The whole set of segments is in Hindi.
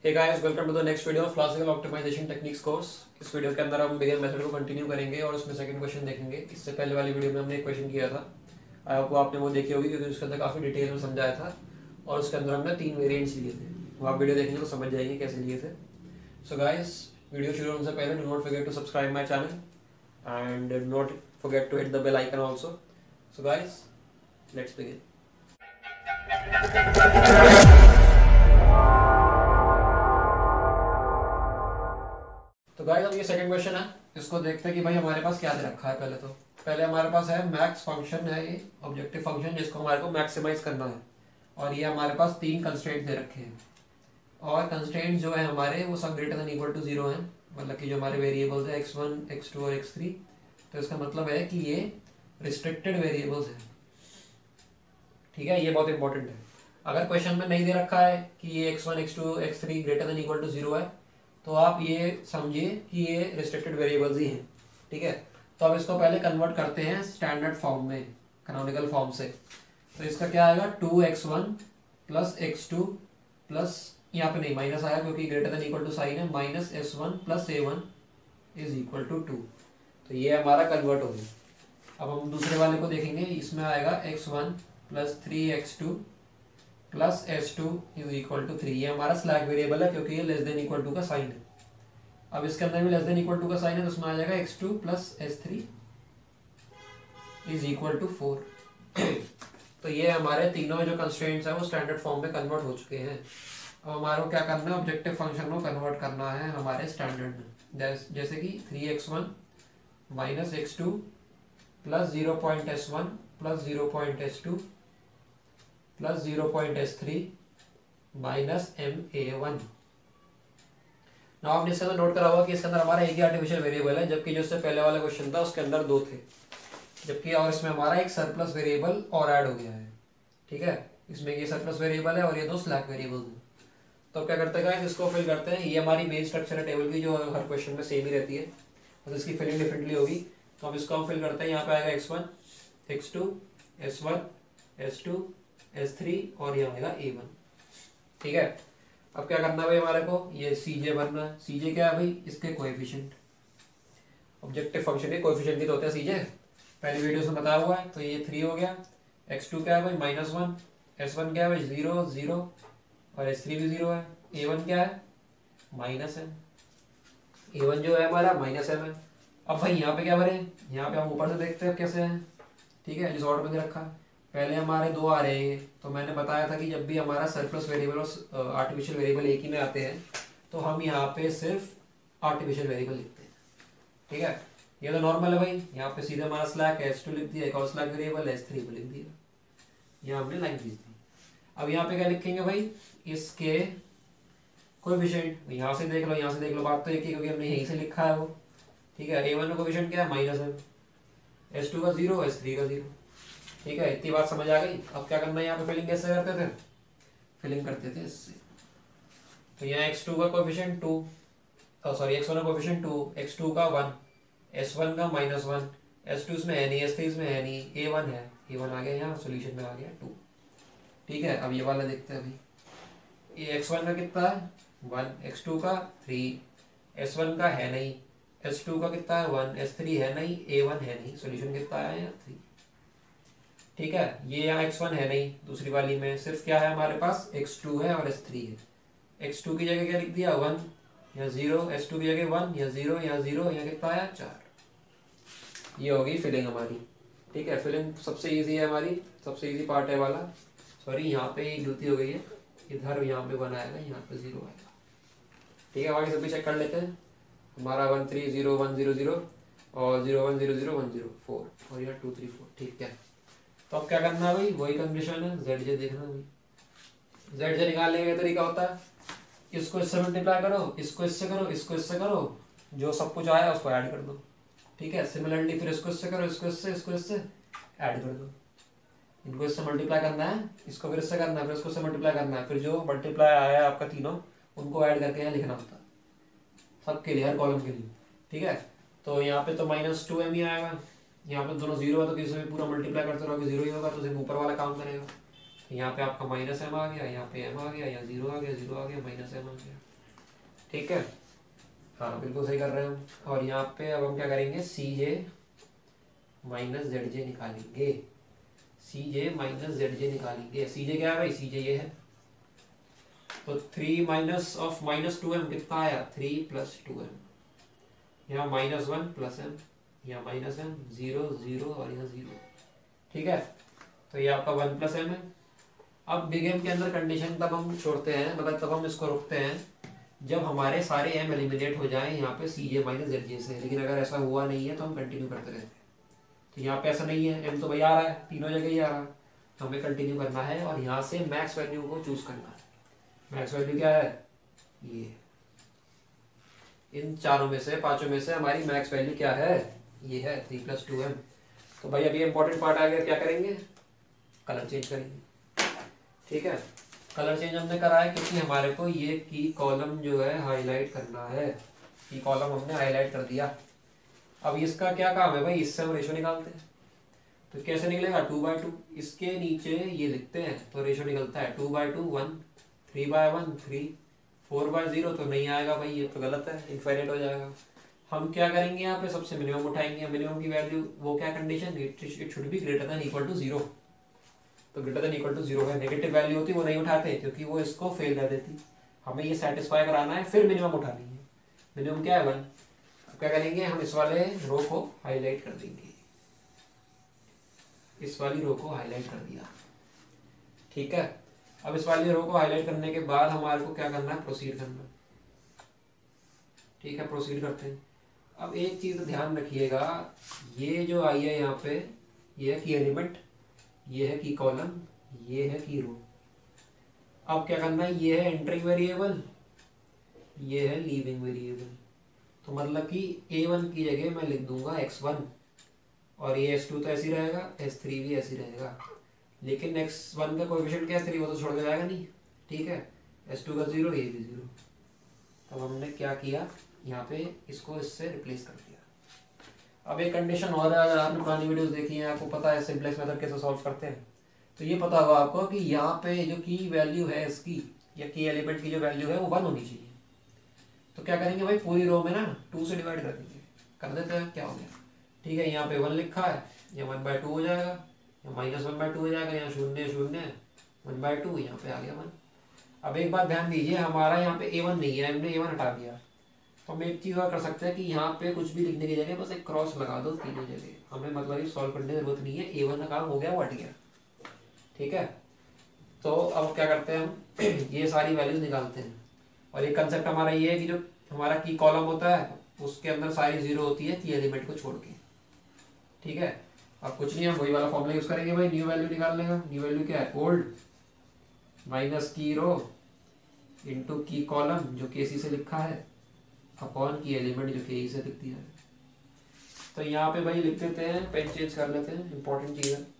Hey guys, welcome to the next video of classical optimization techniques course. इस वीडियो के अंदर हम बिगिनर मेथड को कंटिन्यू करेंगे और उसमें सेकंड क्वेश्चन देखेंगे। इससे पहले वाली वीडियो में हमने एक क्वेश्चन किया था, आई होप आपने वो देखी होगी क्योंकि उसके अंदर काफी डिटेल में समझाया था और उसके अंदर हमने 3 वेरिएंट्स लिए थे। वो आप वीडियो देखेंगे तो समझ जाएंगे कैसे लिए थे। सो गाइस, वीडियो शुरू होने से पहले do not forget to subscribe my channel and do not forget to hit the bell icon also. So guys, let's begin. तो गाइस, अब ये सेकंड क्वेश्चन है, इसको देखते हैं कि भाई हमारे पास क्या दे रखा है। पहले हमारे पास है मैक्स फंक्शन है, ये ऑब्जेक्टिव फंक्शन जिसको हमारे को मैक्सिमाइज करना है और ये हमारे पास 3 कंस्ट्रेंट दे रखे हैं और कंस्ट्रेंट जो है हमारे वो सब ग्रेटर देन इक्वल टू 0 है, मतलब कि जो हमारे वेरिएबल्स है x1, x2 और x3। तो इसका मतलब है कि ये रिस्ट्रिक्टेड वेरिएबल्स है। ठीक है, ये बहुत इंपॉर्टेंट है। अगर क्वेश्चन में नहीं दे रखा है कि ये x1, x2, x3 greater than equal to 0 है तो आप ये समझिए कि ये रिस्ट्रिक्टेड वेरिएबल्स ही हैं। ठीक है, तो अब इसको पहले कन्वर्ट करते हैं स्टैंडर्ड फॉर्म में, कैनोनिकल फॉर्म से। तो इसका क्या आएगा, 2x1 प्लस x2 प्लस, यहाँ पे नहीं माइनस आया क्योंकि greater than equal to sign है, minus s1 plus a1 is equal to 2। तो ये हमारा कन्वर्ट हो गया। अब हम दूसरे वाले को देखेंगे, इसमें आएगा x1 plus 3x2 plus s2 is equal to 3। ये हमारा स्लैक वेरिएबल है क्योंकि ये लेस देन इक्वल टू का साइन है। अब इसके अंदर भी लेस देन इक्वल टू का साइन है तो उसमें आ जाएगा x2 plus s3 is equal to 4। तो ये हमारे तीनों जो कंस्ट्रेंट्स है वो स्टैंडर्ड फॉर्म में कन्वर्ट हो चुके हैं। अब हमारे को क्या करना है, ऑब्जेक्टिव फंक्शन को कन्वर्ट करना है हमारे स्टैंडर्ड में। जैसे कि 3x1 minus x2 plus 0.s1 plus 0.s2 plus 0.s3 minus ma1। ना आपने इसके अंदर नोट करा होगा कि इसके अंदर हमारा एक ही आर्टिफिशियल वेरिएबल है, जबकि जो इससे पहले वाला क्वेश्चन था उसके अंदर 2 थे, जबकि और इसमें हमारा एक सरप्लस वेरिएबल और ऐड हो गया है। ठीक है, इसमें ये सरप्लस वेरिएबल है और ये 2 स्लैक वेरिएबल्स हैं। तो क्या करते हैं, इसको फिल करते हैं। ये हमारी मेन स्ट्रक्चर है टेबल की, जो हर क्वेश्चन में सेम ही रहती है, बस इसकी फिलिंग डिफरेंटली होगी। तो अब इसको हम फिल करते हैं। यहाँ पे आएगा x1, x2, s1, s2, s3 और यहाँ आएगा a1। ठीक है, अब क्या करना है भाई हमारे को, ये cj बनना है। cj क्या है भाई, इसके कोएफिशिएंट, ऑब्जेक्टिव फंक्शन के कोएफिशिएंट भी तो होते हैं cj, पहली वीडियो में बताया हुआ है। तो ये 3 हो गया। x2 क्या है भाई, -1, s1 क्या है भाई 0 0 और s3 भी 0 है। a1 क्या है, माइनस है, a1 जो है हमारा माइनस m है। अब भाई यहाँ पे क्या भरे, यहाँ पे हम ऊपर से देखते हैं कैसे है। ठीक है, जिस ऑर्डर में दे रखा है। पहले हमारे 2 आ रहे हैं, तो मैंने बताया था कि जब भी हमारा सरप्लस वेरिएबल और आर्टिफिशियल वेरिएबल एक ही में आते हैं तो हम यहाँ पे सिर्फ आर्टिफिशियल वेरिएबल लिखते हैं। ठीक है, ये तो नॉर्मल है भाई। यहाँ पे सीधे हमारा स्लैक s2 लिख दिया, एक और स्लैक वेरिएबल s3 को लिख दिया, यहाँ हमने लाइन खींच दी। अब यहाँ पे क्या लिखेंगे भाई, इसके कोएफिशिएंट। यहाँ से देख लो, यहाँ से देख लो, बात तो एक ही क्योंकि हमने यहीं से लिखा है वो। ठीक है, a1 का कोएफिशिएंट क्या है, माइनस है, s2 का 0, s3 का 0। ठीक है, इतनी बात समझ आ गई। अब क्या करना है, यहाँ पे फिलिंग कैसे करते थे, फिलिंग करते थे इससे। तो यहाँ x2 का कोएफिशिएंट 2, सॉरी x1 का कोएफिशिएंट 2, x2 का 1, s1 का -1, s2 इसमें है नहीं, s3 इसमें है नहीं, a1 है, a1 आ गया यहाँ सॉल्यूशन में आ गया 2। ठीक है, अब ये वाला देखते हैं अभी। ये x1 का कितना है 1, x2 का 3, s1 का है नहीं, s2 का कितना है 1, s3 है नहीं, a1 है नहीं, सॉल्यूशन कितना आया यहाँ 3। ठीक है, ये यहाँ x1 है नहीं, दूसरी वाली में सिर्फ क्या है हमारे पास, x2 है और s3 है। x2 की जगह क्या लिख दिया 1, यहाँ 0, s2 की जगह 1, यहाँ 0, यहाँ 0, यहाँ कितना आया 4। ये होगी फिलिंग हमारी। ठीक है, फिलिंग सबसे इजी है हमारी, सबसे इजी पार्ट है वाला। सॉरी, यहाँ पे एक गलती हो गई है, इधर यहाँ पे 1 आएगा, यहाँ पे 0 आएगा। ठीक है, बाकी सभी चेक कर लेते हैं। हमारा 1 3 0 1 0 0 और 0 1 0 0 1 0 4 और यहाँ 2 3 4। ठीक है, तो अब क्या करना है भाई, वही कंडीशन है, zj देखना भाई। zj निकालने का तरीका होता है, इसको इससे मल्टीप्लाई करो, इसको इससे करो, इसको इससे करो, जो सब कुछ आया उसको ऐड कर दो। ठीक है, सिमिलरली फिर इसको इससे करो, इसको इससे ऐड कर दो। इनको इससे मल्टीप्लाई करना है, इसको फिर इससे करना है, फिर इसको इससे मल्टीप्लाई करना है, फिर जो मल्टीप्लाई आया आपका तीनों उनको ऐड करके यहाँ लिखना होता है, सबके लिए, हर कॉलम के लिए। ठीक है, तो यहाँ पे तो -2m ही आएगा, यहाँ पे दोनों 0 है तो किसी में पूरा मल्टीप्लाई करते रहोगे 0 ही होगा, तो सिर्फ ऊपर वाला काम करेगा। यहाँ पे आपका -m आ गया, यहाँ पे m आ गया, यहाँ 0 आ गया, 0 आ गया, -m आ गया। ठीक है, हाँ बिल्कुल सही कर रहे हैं हम। और यहाँ पे अब हम क्या करेंगे, सी जे माइनस जेड जे निकालेंगे, सी जे माइनस जेड जे निकालेंगे। सी जे क्या है भाई, सी जे ये है, तो 3 माइनस ऑफ माइनस 2m कितना आया, 3 प्लस 2m, यहाँ -1 प्लस m, यहाँ -m, 0 0 और यहाँ 0, ठीक है। तो ये आपका 1 प्लस m है। अब बिग एम के अंदर कंडीशन तब हम छोड़ते हैं, मतलब तब हम इसको रोकते हैं जब हमारे सारे m एलिमिनेट हो जाएं यहाँ पे सी जे माइनस जेड जे से। लेकिन अगर ऐसा हुआ नहीं है तो हम कंटिन्यू करते रहते हैं। तो यहाँ पे ऐसा नहीं है, m तो भाई आ रहा है, तीनों जगह ही आ रहा है, तो हमें कंटिन्यू करना है और यहाँ से मैक्स वैल्यू को चूज करना है। मैक्स वैल्यू क्या है, ये इन चारों में से, पांचों में से हमारी मैक्स वैल्यू क्या है, ये है 3 प्लस 2m। तो भाई अभी इंपॉर्टेंट पार्ट आ गया, क्या करेंगे, कलर चेंज करेंगे, ठीक है। कलर चेंज हमने करा है क्योंकि हमारे को ये की कॉलम जो है हाईलाइट करना है, की कॉलम हमने हाईलाइट कर दिया। अब इसका क्या काम है भाई, इससे हम रेशो निकालते हैं। तो कैसे निकलेगा, 2/2, इसके नीचे ये लिखते हैं तो रेशो निकलता है 2/2 1, 3/1 3, 4/0 तो नहीं आएगा भाई, ये तो गलत है, इनफाइनाइट हो जाएगा। हम क्या करेंगे, यहाँ पे सबसे मिनिमम उठाएंगे। मिनिमम की वैल्यू वो क्या condition, it should be greater than equal to 0। तो ग्रेटर देन इक्वल टू 0 है, नेगेटिव वैल्यू होती वो नहीं उठाते क्योंकि वो इसको फेल कर देती। हमें ये सेटिस्फाई कराना है, फिर मिनिमम उठानी है। मिनिमम क्या है 1। अब क्या करेंगे, हम इस वाले रो को हाईलाइट कर देंगे, इस वाली रो को हाईलाइट कर दिया, ठीक है। अब इस वाली रो को हाईलाइट करने के बाद हमारे को क्या करना है, प्रोसीड करना, ठीक है। प्रोसीड करते हैं। अब एक चीज ध्यान रखिएगा, ये जो आई है यहाँ पे, ये है की एलिमेंट, ये है की कॉलम, ये है की रो। अब क्या करना है, ये है एंटरिंग वेरिएबल, ये है लीविंग वेरिएबल। तो मतलब कि a1 की जगह मैं लिख दूंगा x1, और ये s2 तो ऐसी रहेगा, s3 भी ऐसी रहेगा। लेकिन x1 का कोएफिशिएंट क्या है 3, वो तो छोड़ के जाएगा नहीं, ठीक है। s2 का 0, ये भी 0। तब हमने क्या किया, यहाँ पे इसको इससे रिप्लेस कर दिया। अब एक कंडीशन और है, अगर आपने पुरानी वीडियोस देखी हैं आपको पता है सिंपलेक्स मेथड कैसे सॉल्व करते हैं। तो ये पता होगा आपको कि यहाँ पे जो की वैल्यू है इसकी, या की एलिमेंट की जो वैल्यू है वो 1 होनी चाहिए। तो क्या करेंगे भाई, पूरी रो में ना 2 से डिवाइड कर देंगे, कर देते हैं, क्या हो गया, ठीक है। यहाँ पे 1 लिखा है, ये 1/2 हो जाएगा, या -1/2 हो जाएगा, यहाँ 0 0 1/2, यहाँ पे आ गया 1। अब एक बात ध्यान दीजिए, हमारा यहाँ पे a1 नहीं है, हमने a1 हटा दिया। तो हम एक चीज और कर सकते हैं कि यहाँ पे कुछ भी लिखने की जगह बस एक क्रॉस लगा दो तीनों जगह, हमें मतलब ये सॉल्व करने की जरूरत नहीं है, a1 का काम हो गया, वो हट गया, ठीक है। तो अब क्या करते हैं हम ये सारी वैल्यूज निकालते हैं। और ये कंसेप्ट हमारा ये है कि जो हमारा की कॉलम होता है उसके अंदर सारी 0 होती है की एलिमेंट को छोड़ के, ठीक है। अब कुछ नहीं, हम वही वाला फॉर्मूला यूज करेंगे भाई, न्यू वैल्यू निकालने का। न्यू वैल्यू क्या है, ओल्ड माइनस की रो इंटू की कॉलम जो के सी से लिखा है, अपॉन की एलिमेंट जो के ई से लिख दिया है। तो यहाँ पे भाई लिख देते हैं, पेन चेंज कर लेते हैं, इंपॉर्टेंट चीज है।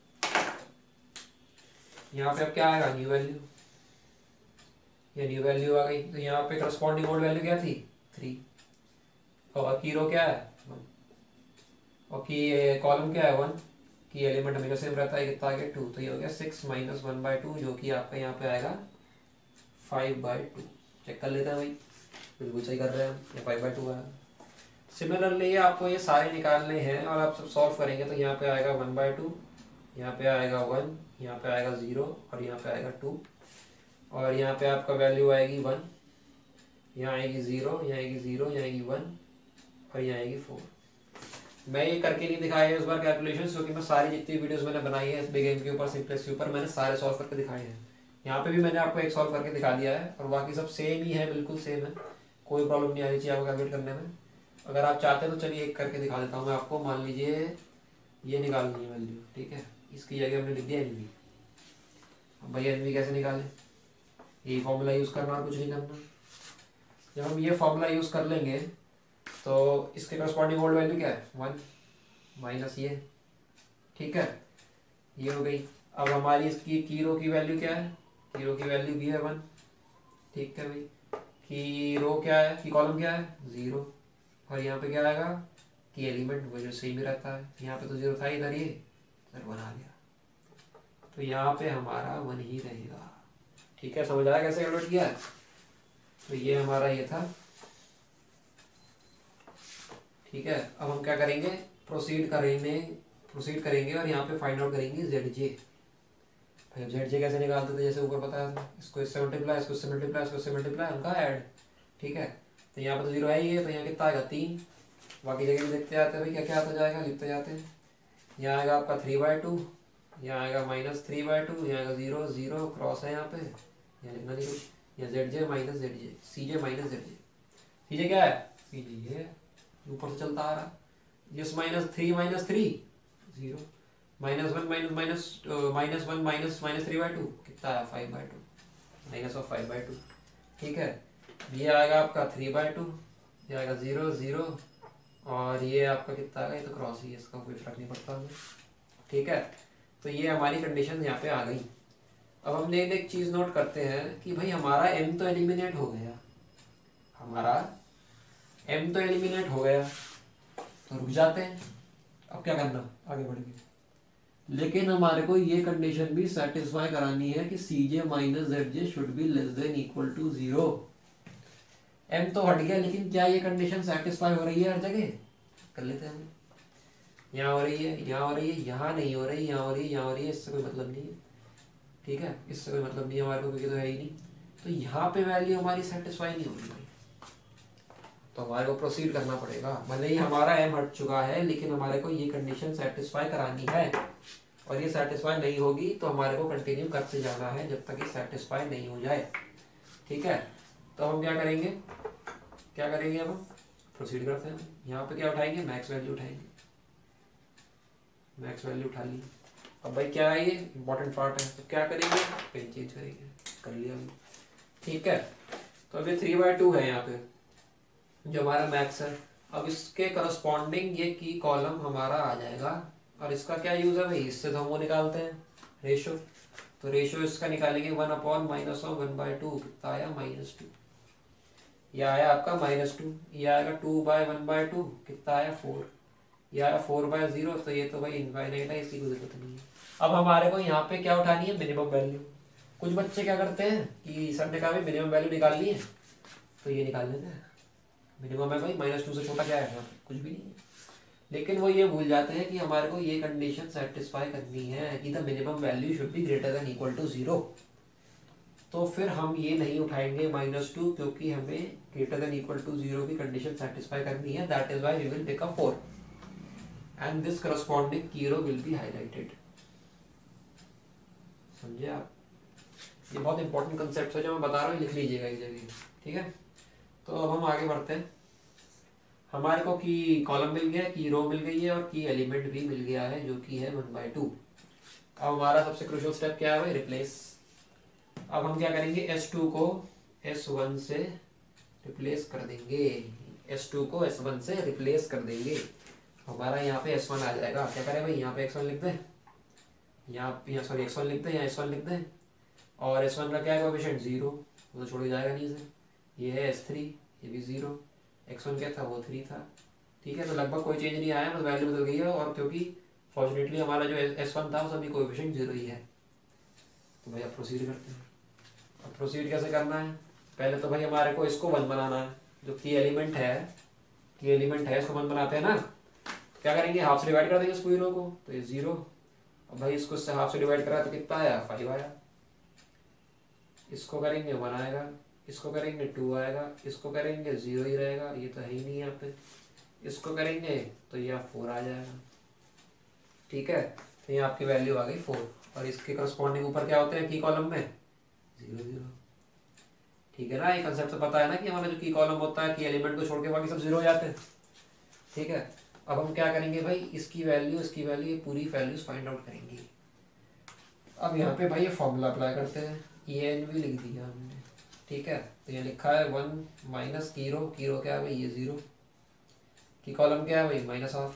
यहाँ पे अब क्या आएगा, न्यू वैल्यू, ये न्यू वैल्यू आ गई। तो यहाँ पे करस्पॉन्डिंग ओल्ड वैल्यू क्या थी 3, और की रो क्या है 1, और की कॉलम क्या है 1, की एलिमेंट हमेशा सेम रहता है, कितना आ गया 2। तो ये हो गया 6 माइनस 1/2 जो कि आपका यहाँ पे आएगा 5/2। चेक कर लेते हैं भाई, बिल्कुल सही कर रहे हैं हम, ये 5/2 आया। सिमिलरली आपको ये सारे निकालने हैं और आप सब सॉल्व करेंगे। तो यहाँ पे आएगा 1/2, यहाँ पे आएगा 1, यहाँ पे आएगा 0 और यहाँ पे आएगा 2, और यहाँ पे आपका वैल्यू आएगी 1, यहाँ आएगी 0, यहाँ आएगी 0, यहाँ आएगी 1 और यहाँ आएगी 4। मैं ये करके नहीं दिखाया इस बार कैलकुलेशन, क्योंकि मैं सारी जितनी वीडियोस मैंने बनाई है बिग एम के ऊपर, सिंपलेक्स के ऊपर, मैंने सारे सॉल्व करके दिखाए हैं। यहाँ पे भी मैंने आपको एक सॉल्व करके दिखा दिया है, और बाकी सब सेम ही है, बिल्कुल सेम है, कोई प्रॉब्लम नहीं आनी चाहिए आपको कैलकुलेट करने में। अगर आप चाहते हैं तो चलिए एक करके दिखा देता हूँ मैं आपको। मान लीजिए ये निकालनी है वैल्यू, ठीक है, इसकी जगह हमने लिख दिया एनवी। अब भाई एनवी कैसे निकालें, यही फॉर्मूला यूज करना और कुछ नहीं करना। जब हम ये फॉर्मूला यूज कर लेंगे तो इसके करस्पॉन्डिंग ओल्ड वैल्यू क्या है 1 माइनस ये, ठीक है, ये हो गई। अब हमारी इसकी की रो की वैल्यू क्या है, की रो की वैल्यू भी है 1, ठीक है भाई। की रो क्या है, की कॉलम क्या है 0, और यहाँ पे क्या आएगा की एलिमेंट वो जो सेम ही रहता है, यहाँ पे तो 0 था, इधर ये इधर 1 आ गया, तो यहाँ पे हमारा 1 ही रहेगा, ठीक है। समझ आया कैसे कैलकुलेट किया है। तो ये हमारा ये था ठीक है, अब हम क्या करेंगे, प्रोसीड करेंगे और यहाँ पे फाइंड आउट करेंगे जेड जे। भाई जेड जे कैसे निकालते थे, जैसे ऊपर बताया था, इसको इससे मल्टीप्लाई, इसको इससे मल्टीप्लाई, इसको इससे मल्टीप्लाई, उनका ऐड। ठीक है, तो यहाँ पे तो जीरो है ही है, तो यहाँ कितना आएगा 3। बाकी जगह भी देखते जाते हैं भाई क्या क्या आता जाएगा, लिखते जाते हैं। यहाँ आएगा आपका 3/2, यहाँ आएगा -3/2, यहाँ आएगा 0 0 क्रॉस है यहाँ पे, यहाँ लिखना नहीं कुछ, यहाँ Z J minus Z J, C J minus Z J. C J क्या है, सी जे ये ऊपर से चलता आ रहा है, यस -3 -3 0, -1 -1 कितना है 5/2, माइनस ऑफ 5/2। ठीक है, ये आएगा आपका 3/2, ये आएगा 0 0, और ये आपका कितना आएगा, ये तो क्रॉस ही है, इसका कोई फर्क नहीं पड़ता हमें। ठीक है, तो ये हमारी कंडीशन यहाँ पे आ गई। अब हम एक चीज नोट करते हैं कि भाई हमारा m तो एलिमिनेट हो गया, तो रुक जाते हैं, अब क्या करना, आगे बढ़ेंगे। लेकिन हमारे को ये कंडीशन भी सेटिस्फाई करानी है कि Cj minus Zj should be less than equal to 0। m तो हट गया, लेकिन क्या ये कंडीशन सेटिस्फाई हो रही है हर जगह, कर लेते हैं। यहाँ हो रही है, यहाँ हो रही है, यहाँ नहीं हो रही, यहाँ हो रही है, यहाँ हो रही है, इससे कोई मतलब नहीं है। ठीक है, इससे कोई मतलब नहीं है हमारे को, क्योंकि तो है ही नहीं। तो यहाँ पे वैल्यू हमारी सेटिस्फाई नहीं हो रही, तो हमारे को प्रोसीड करना पड़ेगा। भले ही हमारा m हट चुका है, लेकिन हमारे को ये कंडीशन सेटिस्फाई करानी है, और ये सेटिस्फाई नहीं होगी तो हमारे को कंटिन्यू करते जाना है जब तक ये सेटिस्फाई नहीं हो जाए। ठीक है, तो हम क्या करेंगे अब हम प्रोसीड करते हैं। यहाँ पे क्या उठाएंगे, मैक्स वैल्यू उठाएंगे, मैक्स वैल्यू उठा ली। अब भाई क्या है, ये इंपॉर्टेंट पार्ट है, तो क्या करेंगे, पेन चेंज करेंगे, कर लिया। ठीक है, तो अभी 3/2 है यहाँ पे जो हमारा मैक्स है। अब इसके करस्पॉन्डिंग ये की कॉलम हमारा आ जाएगा, और इसका क्या यूज है भाई, इससे तो हम वो निकालते हैं रेशो, तो रेशो इसका निकालेंगे 1/-1/2, कितना आया -2, यह आया आपका -2, यह आएगा 2/1/2, कितना आया 4, यह आया 4/0, तो ये तो भाई इनफाइनाइट है, इसकी कोई जरूरत नहीं है। अब हमारे को यहाँ पे क्या उठानी है, मिनिमम वैल्यू। कुछ बच्चे क्या करते हैं कि सर ने कहा भाई मिनिमम वैल्यू निकालनी है, तो ये निकाल लेते हैं। मिनिमम है भाई -2 से छोटा क्या है, कुछ भी नहीं है। लेकिन वो ये भूल जाते हैं कि हमारे को ये कंडीशन सेटिस्फाई करनी है कि the minimum value should be greater than equal to 0। तो फिर हम ये नहीं उठाएंगे -2, क्योंकि हमें ग्रेटर देन इक्वल टू 0 की कंडीशन सेटिस्फाई करनी है। That is why we will take a 4 and this corresponding key row will be highlighted. समझे आप, ये बहुत इंपॉर्टेंट कंसेप्ट है जो मैं बता रहा हूँ, लिख लीजिएगा एक जगह। ठीक है, तो अब हम आगे बढ़ते हैं। हमारे को की कॉलम मिल गया, की रो मिल गई है, और की एलिमेंट भी मिल गया है जो कि है 1/2। अब हमारा सबसे क्रूशियल स्टेप क्या है भाई, रिप्लेस। अब हम क्या करेंगे, S2 को S1 से रिप्लेस कर देंगे, S2 को S1 से रिप्लेस कर देंगे। हमारा यहाँ पे S1 आ जाएगा। क्या करें भाई, यहाँ पे X1 लिख दें, यहाँ सॉरी X1 लिख दें, यहाँ S1 लिख दें, और S1 का क्या है कोएफिशिएंट 0, वो तो छोड़ जाएगा नहीं से। ये है S3, ये भी 0, x1 क्या था, वो 3 था। ठीक है, तो लगभग कोई चेंज नहीं आया, बस वैल्यू बदल गई है, और क्योंकि फॉर्चुनेटली हमारा जो S1 था वो सभी कोएफिशिएंट 0 ही है। तो भाई अब प्रोसीड करते हैं। अब प्रोसीड कैसे करना है, पहले तो भाई हमारे को इसको 1 बनाना है, जो की एलिमेंट है इसको 1 बनाते हैं ना। तो क्या करेंगे, हाफ से डिवाइड कर देंगे इसको 0 को, तो ये 0। अब भाई इसको इससे हाफ से डिवाइड करा तो कितना आया, 5 आया। इसको करेंगे 1 आएगा, इसको करेंगे 2 आएगा, इसको करेंगे 0 ही रहेगा, ये तो है ही नहीं यहाँ पे। इसको करेंगे तो ये 4 आ जाएगा। ठीक है, तो ये आपकी वैल्यू आ गई 4, और इसके करस्पॉन्डिंग ऊपर क्या होते हैं की कॉलम में, 0 0। ठीक है ना, ये कंसेप्ट तो पता है ना कि हमारा जो की कॉलम होता है, की एलिमेंट को छोड़ के बाकी सब 0 हो जाते हैं। ठीक है, अब हम क्या करेंगे भाई, इसकी वैल्यू ये पूरी वैल्यूज फाइंड आउट करेंगे। अब यहाँ पे भाई ये फॉर्मूला अप्लाई करते हैं, EN भी लिख दिया हमने। ठीक है, तो ये लिखा है 1 माइनस की रो क्या है भाई, ये 0, की कॉलम क्या है भाई -हाफ,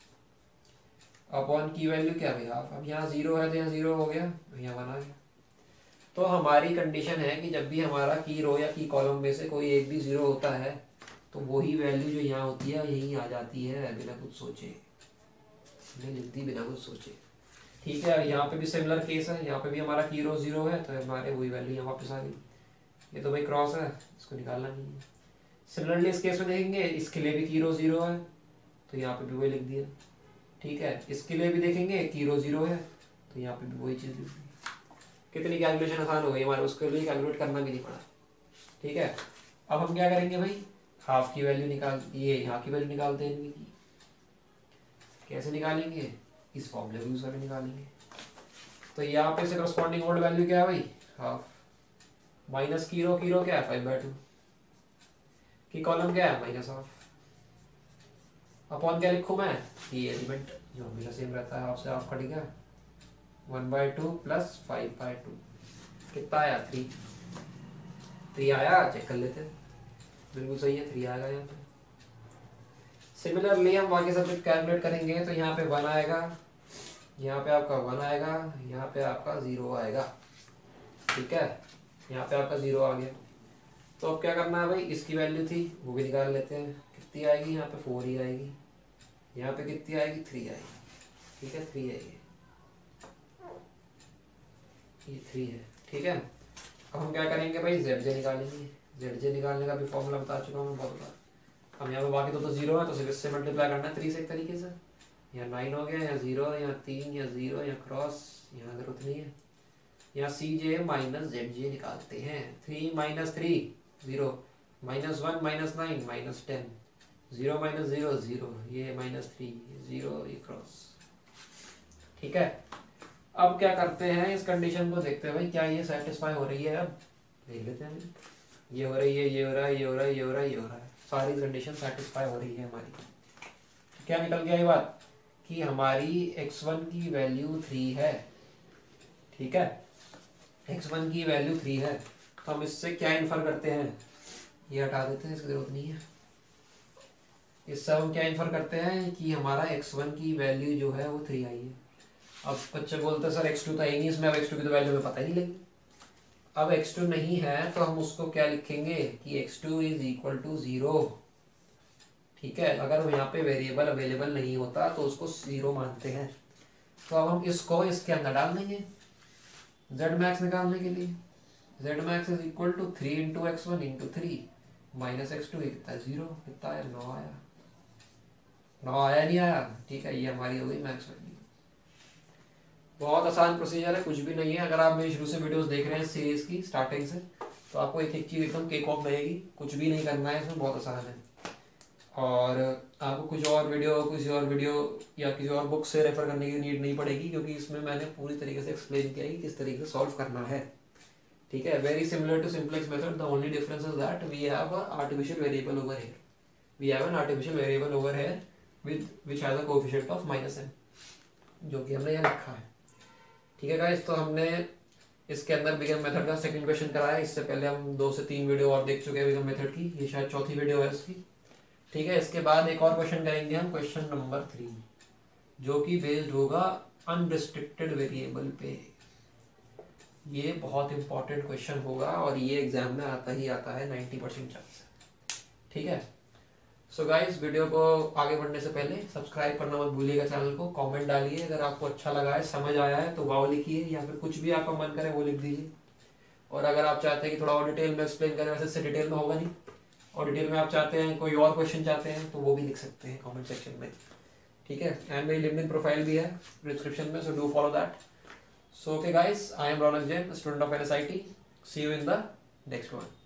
अपॉन की वैल्यू क्या है भाई हाफ। अब यहाँ 0 है तो यहाँ 0 हो गया, यहाँ 1 आ गया। तो हमारी कंडीशन है कि जब भी हमारा की रो या की कॉलम में से कोई एक भी 0 होता है, तो वही वैल्यू जो यहाँ होती है यहीं आ जाती है, बिना कुछ सोचे, लिख दी बिना कुछ सोचे। ठीक है, यहाँ पे भी सिमिलर केस है, यहाँ पे भी हमारा की रो 0 है, तो हमारे वही वैल्यू यहाँ वापस आ गई। ये तो भाई क्रॉस है, इसको निकालना नहीं है। सिमिलरली इस केस में देखेंगे, इसके लिए भी की रो 0 है, तो यहाँ पे भी वही लिख दिया। ठीक है, इसके लिए भी देखेंगे कि रो 0 है तो यहाँ पे भी वही चीज़ लिख दी। कितनी कैलकुलेशन आसान हो गई हमारे, उसके लिए कैलकुलेट करना भी नहीं पड़ा। ठीक है, अब हम क्या करेंगे भाई, हाफ की वैल्यू निकाल, ये यहाँ की वैल्यू निकालते हैं इनकी की। कैसे निकालेंगे, इस फॉर्मूले को यूज करके निकालेंगे। तो यहाँ पे से करस्पॉन्डिंग ओल्ड वैल्यू क्या है भाई, हाफ, माइनस की रो क्या है 5/2 की कॉलम क्या है माइनस हाफ, अपॉन क्या लिखूं मैं, ये एलिमेंट जो हमेशा सेम रहता है, हाफ से हाफ कटेगा 1/2 प्लस 5/2 कितना आया 3 आया, चेक कर लेते हैं। बिल्कुल सही है, 3 आएगा यहाँ पे। सिमिलरली हम बाकी सब्जेक्ट कैलकुलेट करेंगे तो यहाँ पे 1 आएगा, यहाँ पे आपका 1 आएगा, यहाँ पे आपका 0 आएगा। ठीक है, यहाँ पे आपका 0 आ गया। तो अब क्या करना है भाई, इसकी वैल्यू थी वो भी निकाल लेते हैं, कितनी आएगी, यहाँ पे 4 ही आएगी, यहाँ पे कितनी आएगी 3 आएगी। ठीक है, 3 आएगी, ये 3 है। ठीक है, अब हम क्या करेंगे भाई, ZJ निकालेंगे। ZJ निकालने का भी फॉर्मूला बता चुका हूँ बहुत बार। अब यहाँ पे बाकी तो 0 है तो सिर्फ इससे मल्टीप्लाई करना है 3 से एक तरीके से। यहाँ 9 हो गया, यहाँ 0, यहाँ 3, यहाँ 0, यहाँ क्रॉस, यहाँ जरूरत नहीं है। यहाँ CJ माइनस ZJ निकालते हैं। 3 minus 3 0, minus 1 minus 9 minus 10, 0 minus 0 0, ये माइनस 3 0, ये क्रॉस। ठीक है, अब क्या करते हैं, इस कंडीशन को देखते हैं भाई क्या ये सेटिस्फाई हो रही है। अब देख लेते हैं, ये हो रही है, ये हो रहा है, ये हो रहा है, ये हो रहा है, ये हो रहा है, सारी कंडीशन सेटिस्फाई हो रही है हमारी। क्या निकल गया ये बात कि हमारी x1 की वैल्यू 3 है। ठीक है, x1 की वैल्यू 3 है, तो हम इससे क्या इन्फर करते हैं, ये हटा देते हैं, इसकी जरूरत नहीं है। इससे हम क्या इन्फर करते हैं कि हमारा x1 की वैल्यू जो है वो 3 आई है। अब बच्चे बोलते हैं सर x2 तो है ही नहीं इसमें, अब x2 की तो वैल्यू हमें पता ही नहीं लगी। अब x2 नहीं है तो हम उसको क्या लिखेंगे कि x2 इज इक्वल टू 0। ठीक है, अगर यहाँ पे वेरिएबल अवेलेबल नहीं होता तो उसको 0 मानते हैं। तो अब हम इसको इसके अंदर डाल देंगे z मैक्स निकालने के लिए। z max is equal to 3 into x1 into 3 minus x2 कितना है 0, कितना आया 9 आया, 9 आया नहीं आया। ठीक है, ये हमारी हो गई मैक्स वैल्यू। बहुत आसान प्रोसीजर है, कुछ भी नहीं है। अगर आप मेरी शुरू से वीडियोस देख रहे हैं सीरीज की स्टार्टिंग से, तो आपको एक एक चीज एकदम केक ऑफ लगेगी, कुछ भी नहीं करना है इसमें, बहुत आसान है। और आपको कुछ और वीडियो या किसी और बुक से रेफर करने की नीड नहीं पड़ेगी, क्योंकि इसमें मैंने पूरी तरीके से एक्सप्लेन किया है कि किस तरीके से सॉल्व करना है। ठीक है, very similar to simplex method, the only difference is that we have a artificial variable over here, we have an artificial variable over here with which has a coefficient of -m, जो कि हमने यहाँ लिखा है। ठीक है गाइस, तो हमने इसके अंदर बिगम मेथड का सेकंड क्वेश्चन कराया। इससे पहले हम 2 से 3 वीडियो और देख चुके हैं बिगम मेथड की, ये शायद चौथी वीडियो है इसकी। ठीक है, इसके बाद एक और क्वेश्चन करेंगे हम, क्वेश्चन नंबर 3, जो कि बेस्ड होगा अनरिस्ट्रिक्टेड वेरिएबल पे। ये बहुत इंपॉर्टेंट क्वेश्चन होगा और ये एग्जाम में आता ही आता है 90% चांस। ठीक है, सो गाइस, वीडियो को आगे बढ़ने से पहले सब्सक्राइब करना मत भूलिएगा चैनल को, कमेंट डालिए अगर आपको अच्छा लगा है, समझ आया है तो वाव लिखिए, या फिर कुछ भी आपका मन करे वो लिख दीजिए। और अगर आप चाहते हैं कि थोड़ा और डिटेल में एक्सप्लेन करें, वैसे इससे डिटेल में होगा नहीं, और डिटेल में आप चाहते हैं कोई और क्वेश्चन चाहते हैं तो वो भी लिख सकते हैं कमेंट सेक्शन में। ठीक है, एंड मेरी लिंक्डइन प्रोफाइल भी है डिस्क्रिप्शन में, so do follow that. So okay guys, I am Raunak Jain, student of NSIT, see you in the next one.